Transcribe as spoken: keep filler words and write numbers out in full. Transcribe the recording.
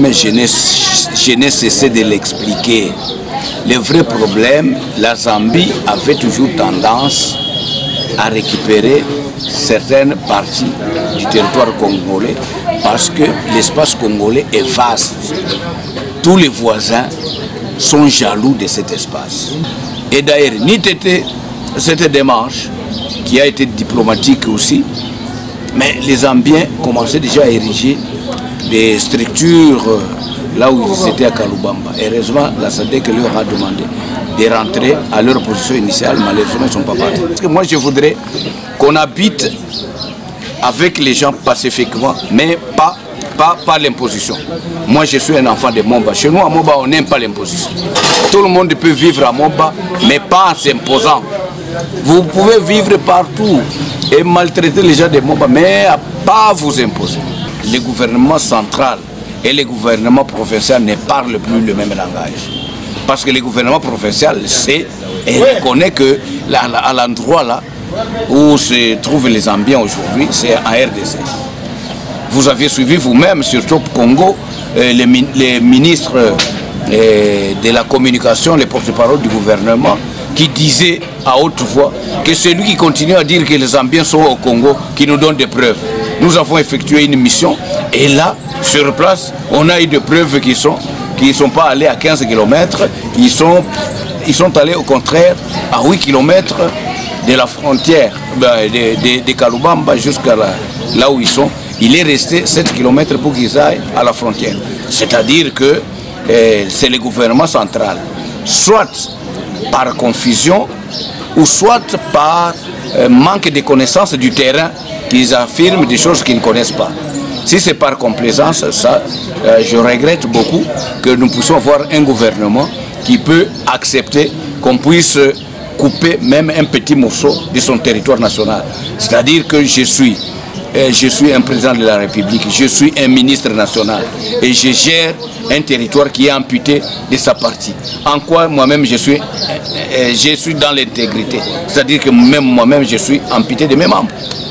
problème, je n'ai cessé de l'expliquer. Le vrai problème, la Zambie avait toujours tendance à récupérer certaines parties du territoire congolais parce que l'espace congolais est vaste. Tous les voisins sont jaloux de cet espace. Et d'ailleurs, Nitete, cette démarche qui a été diplomatique aussi, mais les Zambiens commençaient déjà à ériger des structures là où ils étaient à Kalubamba. Heureusement, la S A D C leur a demandé de rentrer à leur position initiale, malheureusement, ils ne sont pas partis. Parce que moi, je voudrais qu'on habite avec les gens pacifiquement, mais pas, pas, pas l'imposition. Moi, je suis un enfant de Momba. Chez nous, à Momba, on n'aime pas l'imposition. Tout le monde peut vivre à Momba, mais pas en s'imposant. Vous pouvez vivre partout et maltraiter les gens de Momba, mais pas vous imposer. Le gouvernement central et le gouvernement provincial ne parlent plus le même langage. Parce que le gouvernement provincial sait et reconnaît que là, à l'endroit là où se trouvent les Zambiens aujourd'hui, c'est en R D C. Vous avez suivi vous-même, surtout au Congo, euh, les, les ministres euh, de la communication, les porte-parole du gouvernement, qui disaient à haute voix que celui qui continue à dire que les Zambiens sont au Congo, qui nous donne des preuves. Nous avons effectué une mission et là, sur place, on a eu des preuves qui sont qui ne sont pas allés à quinze kilomètres, ils sont, ils sont allés au contraire à huit kilomètres de la frontière de, de, de Kalubamba jusqu'à là, là où ils sont. Il est resté sept kilomètres pour qu'ils aillent à la frontière. C'est-à-dire que eh, c'est le gouvernement central, soit par confusion ou soit par eh, manque de connaissance du terrain, qu'ils affirment des choses qu'ils ne connaissent pas. Si c'est par complaisance, ça, euh, je regrette beaucoup que nous puissions avoir un gouvernement qui peut accepter qu'on puisse couper même un petit morceau de son territoire national. C'est-à-dire que je suis, euh, je suis un président de la République, je suis un ministre national et je gère un territoire qui est amputé de sa partie. En quoi moi-même je suis, euh, je suis dans l'intégrité. C'est-à-dire que même moi-même je suis amputé de mes membres.